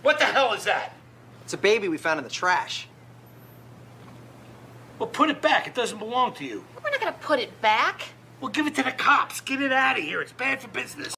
What the hell is that? It's a baby we found in the trash. Well, put it back. It doesn't belong to you. We're not gonna put it back. Well, give it to the cops. Get it out of here. It's bad for business.